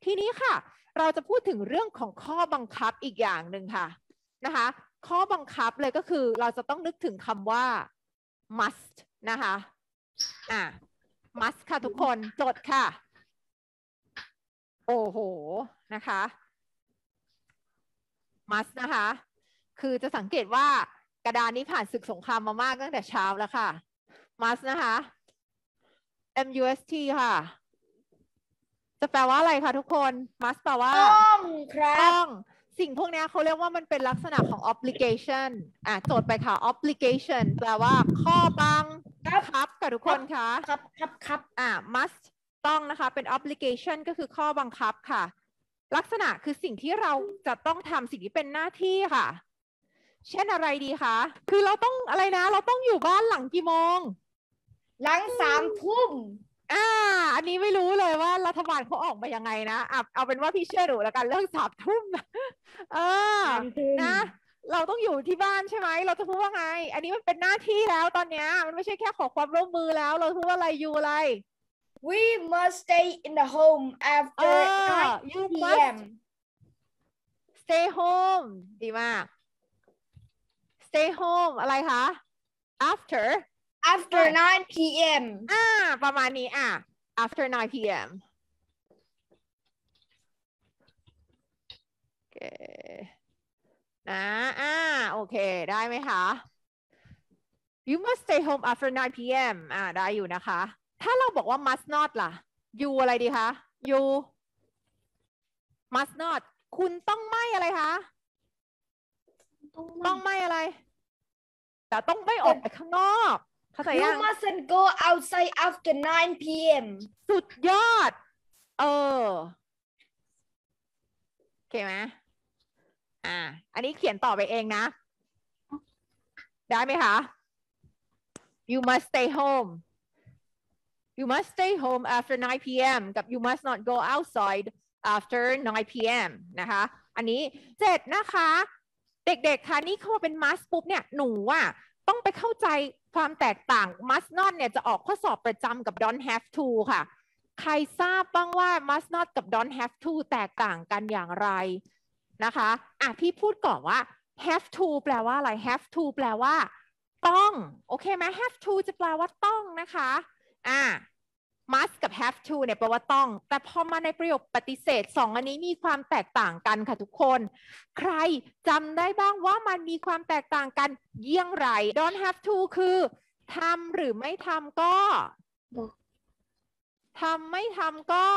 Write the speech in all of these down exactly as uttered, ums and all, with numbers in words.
ทีนี้ค่ะเราจะพูดถึงเรื่องของข้อบังคับอีกอย่างหนึ่งค่ะนะคะข้อบังคับเลยก็คือเราจะต้องนึกถึงคำว่า must นะคะอ่ะ must ค่ะทุกคนจดค่ะโอ้โหนะคะ must นะคะคือจะสังเกตว่ากระดานนี้ผ่านศึกสงครามมามากตั้งแต่เช้าแล้วค่ะ must นะคะ must ค่ะจะแปลว่าอะไรคะทุกคน must แปลว่าต้องครับต้องสิ่งพวกนี้เขาเรียกว่ามันเป็นลักษณะของ obligation อ่ะโจทย์ไปค่ะ obligation แปลว่าข้อบังคับค่ะทุกคนคะครับครับครับอ่ะ must ต้องนะคะเป็น obligation ก็คือข้อบังคับค่ะลักษณะคือสิ่งที่เราจะต้องทำสิ่งที่เป็นหน้าที่ค่ะเช่นอะไรดีคะคือเราต้องอะไรนะเราต้องอยู่บ้านหลังกี่โมงหลังสามทุ่มอ่าอันนี้ไม่รู้เลยว่ารัฐบาลเขาออกมายังไงนะอ่ะเอาเป็นว่าพี่เชื่อหนูแล้วกันเรื่องสามทุ่มเออนะเราต้องอยู่ที่บ้านใช่ไหมเราจะพูดว่าไงอันนี้มันเป็นหน้าที่แล้วตอนเนี้ยมันไม่ใช่แค่ขอความร่วมมือแล้วเราพูดว่าอะไรอยู่อะไร we must stay in the home after nine you p m stay home ดีมาก stay home อะไรคะ after after nine p m อ่าประมาณนี้อ่ะ after nine p m โอเคนะอ่าโอเคได้ไหมคะ you must stay home after nine p m อ่าได้อยู่นะคะถ้าเราบอกว่า must not ล่ะ you อะไรดีคะ you must not คุณต้องไม่อะไรคะต้องไม่อะไรแต่ต้องไม่ออกไปข้างนอกเข้าใจยัง You mustn't go outside after nine p m สุดยอดเออโอเคไหมอ่าอันนี้เขียนต่อไปเองนะได้ไหมคะ You must stay home You must stay home after nine p m กับ You must not go outside after nine p m นะคะอันนี้เจ็ดนะคะเด็กๆค่ะนี่เข้ามาเป็น must ปุ๊บเนี่ยหนูอ่ะต้องไปเข้าใจความแตกต่าง must not เนี่ยจะออกข้อสอบประจำกับ don't have to ค่ะใครทราบบ้างว่า must not กับ don't have to แตกต่างกันอย่างไรนะคะอ่ะพี่พูดก่อนว่า have to แปลว่าอะไร have to แปลว่าต้องโอเคไหม have to จะแปลว่าต้องนะคะอ่ะ must กับ have to เนี่ยแปลว่าต้องแต่พอมาในประโยคปฏิเสธสองอันนี้มีความแตกต่างกันค่ะทุกคนใครจำได้บ้างว่ามันมีความแตกต่างกันเยี่ยงไร don't have to คือทำหรือไม่ทำก็ทำไม่ทำก็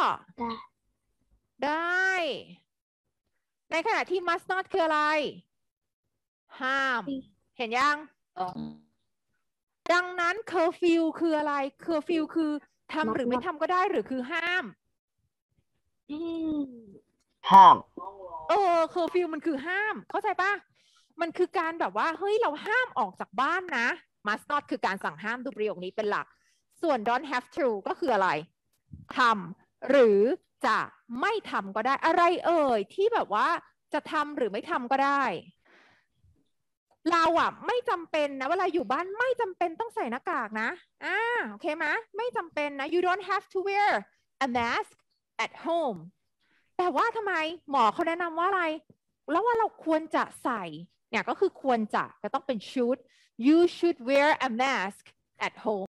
ได้ในขณะที่ must not คืออะไรห้ามเห็นยังดังนั้น curfew คืออะไร curfew คือทำหรือไม่ทำก็ได้หรือคือห้ามห้ามเออ curfew มันคือห้ามเข้าใจปะมันคือการแบบว่าเฮ้ยเราห้ามออกจากบ้านนะ must not คือการสั่งห้ามดูประโยคนี้เป็นหลักส่วน don't have to ก็คืออะไรทำหรือจะไม่ทำก็ได้อะไรเอ่ยที่แบบว่าจะทำหรือไม่ทำก็ได้เราอ่ะไม่จำเป็นนะเวลาอยู่บ้านไม่จำเป็นต้องใส่หน้ากากนะอ่าโอเคไหมไม่จำเป็นนะ you don't have to wear a mask at home แต่ว่าทำไมหมอเขาแนะนำว่าอะไรแล้วว่าเราควรจะใส่เนี่ยก็คือควรจะก็ต้องเป็น should you should wear a mask at home